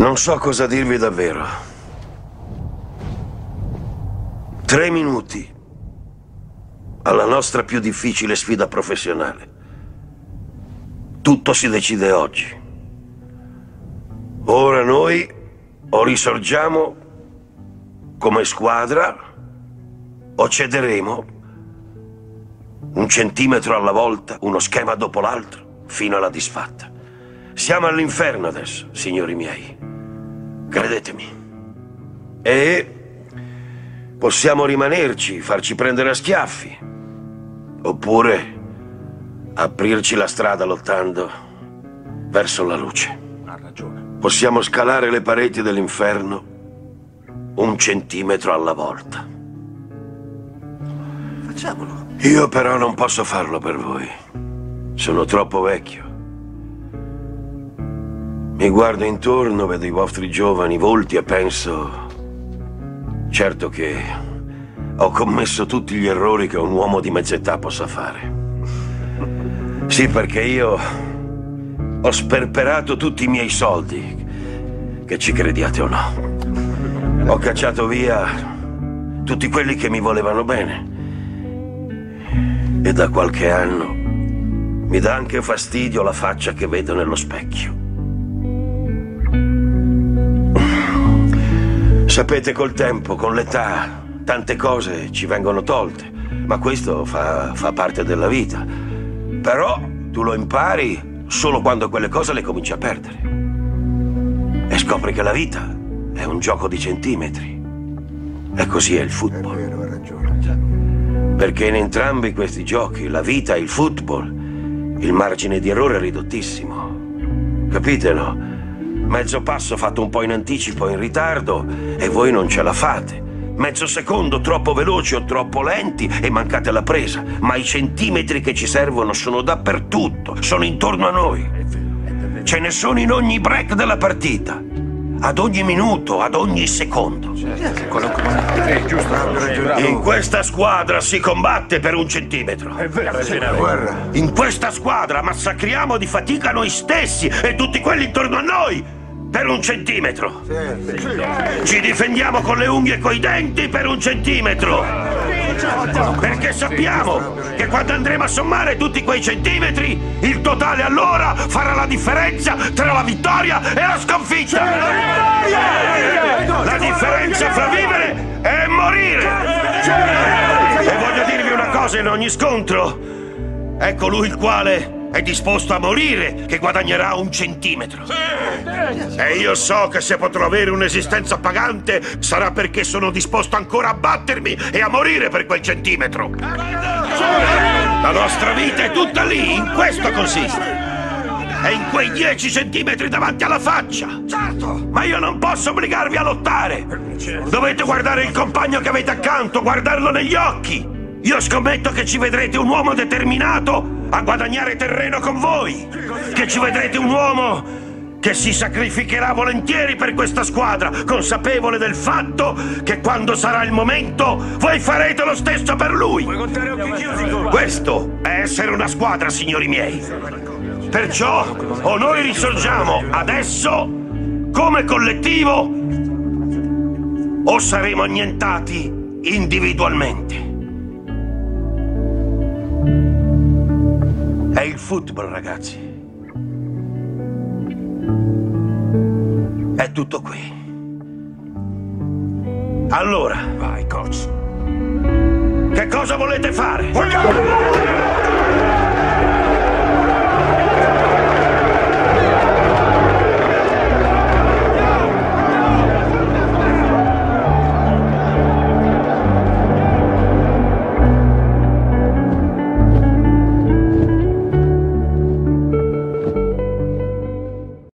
Non so cosa dirvi davvero. 3 minuti alla nostra più difficile sfida professionale. Tutto si decide oggi. Ora noi o risorgiamo come squadra o cederemo 1 centimetro alla volta, uno schema dopo l'altro, fino alla disfatta. Siamo all'inferno adesso, signori miei. Credetemi. E possiamo rimanerci, farci prendere a schiaffi. Oppure aprirci la strada lottando verso la luce. Ha ragione. Possiamo scalare le pareti dell'inferno 1 centimetro alla volta. Facciamolo. Io però non posso farlo per voi. Sono troppo vecchio. Mi guardo intorno, vedo i vostri giovani volti e penso... Certo che ho commesso tutti gli errori che un uomo di mezz'età possa fare. Sì, perché io ho sperperato tutti i miei soldi, che ci crediate o no. Ho cacciato via tutti quelli che mi volevano bene. E da qualche anno mi dà anche fastidio la faccia che vedo nello specchio. Sapete, col tempo, con l'età, tante cose ci vengono tolte, ma questo fa parte della vita. Però tu lo impari solo quando quelle cose le cominci a perdere. E scopri che la vita è un gioco di centimetri. E così è il football. È vero, ha ragione. Perché in entrambi questi giochi, la vita e il football, il margine di errore è ridottissimo. Capite, no? Mezzo passo fatto un po' in anticipo o in ritardo e voi non ce la fate. Mezzo secondo troppo veloci o troppo lenti e mancate la presa. Ma i centimetri che ci servono sono dappertutto, sono intorno a noi. Ce ne sono in ogni break della partita. Ad ogni minuto, ad ogni secondo. Giusto, In questa squadra si combatte per 1 centimetro. È vero, guarda. In questa squadra massacriamo di fatica noi stessi e tutti quelli intorno a noi per 1 centimetro. Ci difendiamo con le unghie e coi denti per 1 centimetro. Perché sappiamo che quando andremo a sommare tutti quei centimetri, il totale allora farà la differenza tra la vittoria e la sconfitta. La differenza fra vivere e morire. E voglio dirvi una cosa in ogni scontro. È colui il quale è disposto a morire che guadagnerà 1 centimetro. E io so che se potrò avere un'esistenza pagante sarà perché sono disposto ancora a battermi e a morire per quel centimetro. La nostra vita è tutta lì, in questo consiste. È in quei 10 centimetri davanti alla faccia. Certo! Ma io non posso obbligarvi a lottare. Dovete guardare il compagno che avete accanto, guardarlo negli occhi. Io scommetto che ci vedrete un uomo determinato a guadagnare terreno con voi. Che ci vedrete un uomo che si sacrificherà volentieri per questa squadra, consapevole del fatto che quando sarà il momento voi farete lo stesso per lui. Questo è essere una squadra, signori miei. Perciò o noi risorgiamo adesso come collettivo o saremo annientati individualmente. È il football, ragazzi. È tutto qui. Allora, Vai, coach. che cosa volete fare?